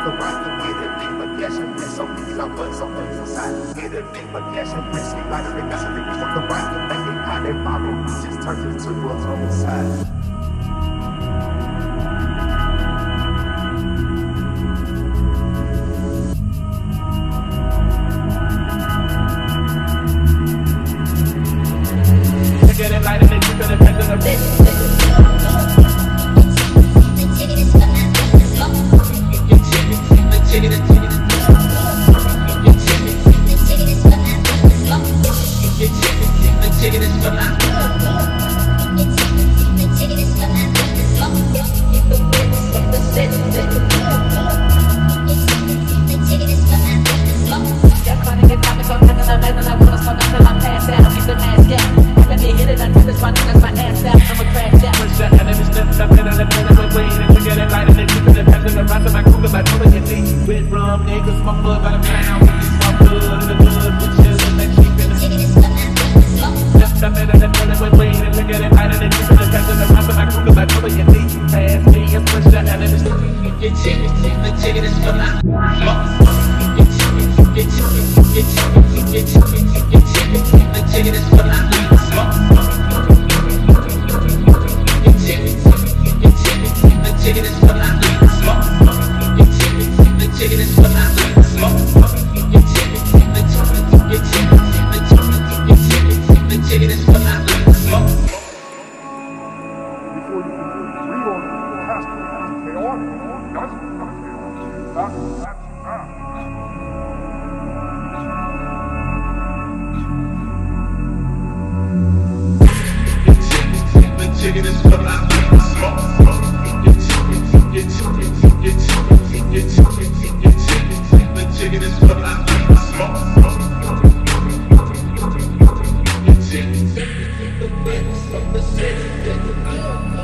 the right to get it, but yes, and so these are what's on the inside. Get it, but yes, and sleep like they got something for the right to make it how they follow. Just turn it to what's on the side. Get it light and then keep it dependent on this. With rum, niggas, my blood by the pound. My blood in the blood, with chillin', that cheap in the just a minute and feeling with weed and look at it lighter than keeping the pencil and rest of my crew, cause I know you need pass me and push that and it's get chicken, the chicken is for my get chicken, the chicken is for my chicken is for my chicken is for my smoke. The chicken is for my smoke. Before you can read on it, you have to pay on it. The chicken is for my smoke. The chicken is for my smoke.